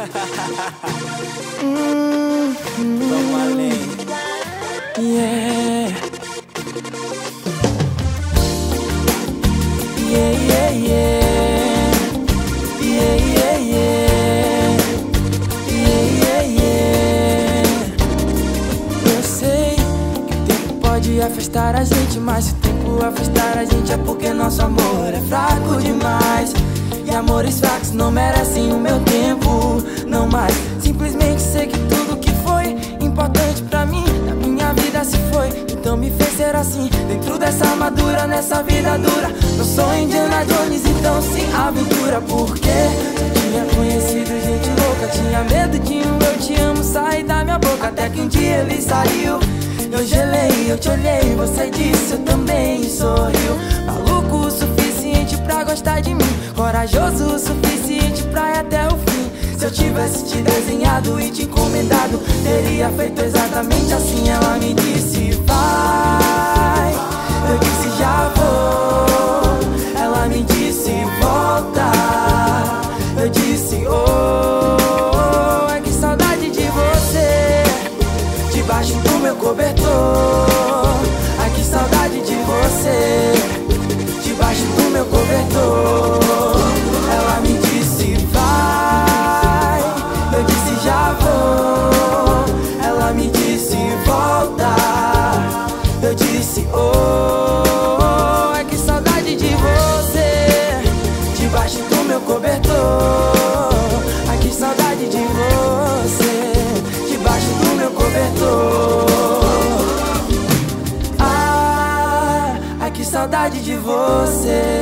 Vamos além. Yeah. Yeah, yeah, yeah. Yeah, yeah, yeah. Yeah, yeah, yeah. Eu sei que o tempo pode afastar a gente, mas se o tempo afastar a gente é porque nosso amor é fraco demais. E amores fracos não merecem o meu tempo, não mais. Simplesmente sei que tudo que foi importante pra mim na minha vida se foi, então me fez ser assim. Dentro dessa armadura, nessa vida dura, eu sou Indiana Jones, então sem aventura. Porque eu tinha conhecido gente louca, tinha medo de um eu te amo sair da minha boca. Até que um dia ele saiu, eu gelei, eu te olhei, você disse eu também e sorriu. Maluco o suficiente pra gostar de mim, corajoso o suficiente pra ir até o fim. Se eu tivesse te desenhado e te encomendado, teria feito exatamente assim. Ela me disse vai, eu disse já vou. Ela me disse volta, eu disse oh. É que saudade de você debaixo do meu cobertor. Ai que saudade de você debaixo do meu cobertor. Ela me disse vai, eu disse já vou. Ela me disse volta, eu disse oh. É que saudade de você debaixo do meu cobertor. Ai que saudade de você debaixo do meu cobertor. Ai que saudade de você